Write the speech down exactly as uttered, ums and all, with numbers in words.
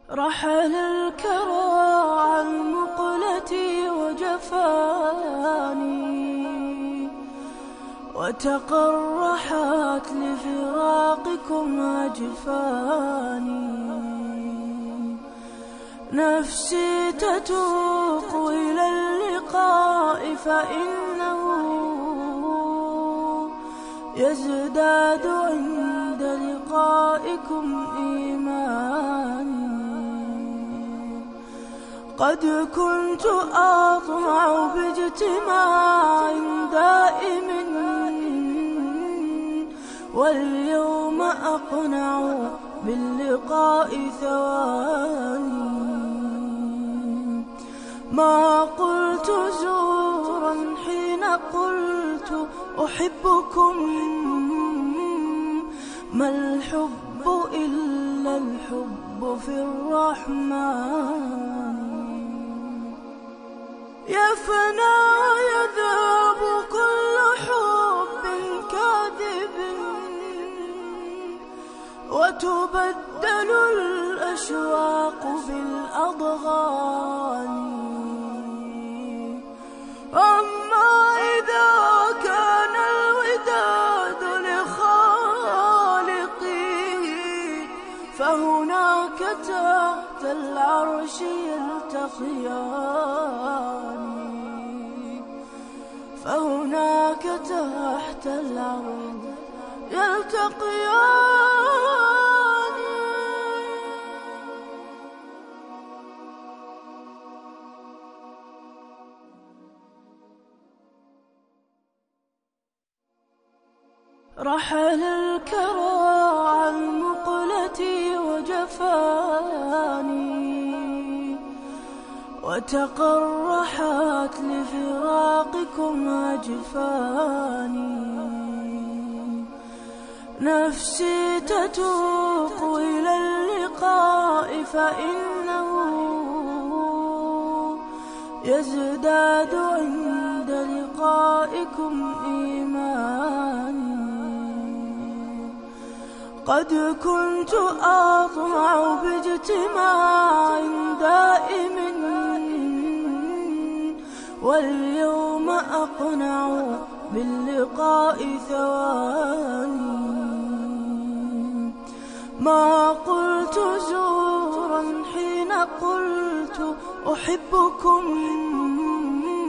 رحل الكرى عن مقلتي وجفاني، وتقرحت لفراقكم أجفاني. نفسي تتوق إلى اللقاء، فإنه يزداد عند لقائكم إيماني. قد كنت أطمع باجتماع دائم، واليوم أقنع باللقاء ثواني. ما قلت زورا حين قلت أحبكم، ما الحب إلا الحب في الرحمن. يفنى يذهب كل حب كاذب، وتبدل الأشواق بالأضغان. أما إذا كان الوداد لخالقه، فهناك تحت العرش يلتقيان. فهناك تحت العرش يلتقيان. رحل الكرى عن مقلتي وجفاني، وتقرحت لفراقكم أجفاني. نفسي تتوق إلى اللقاء، فإنه يزداد عند لقائكم إيماني. قد كنت أطمع باجتماع دائم، واليوم أقنع باللقاء ثواني. ما قلت زورا حين قلت أحبكم،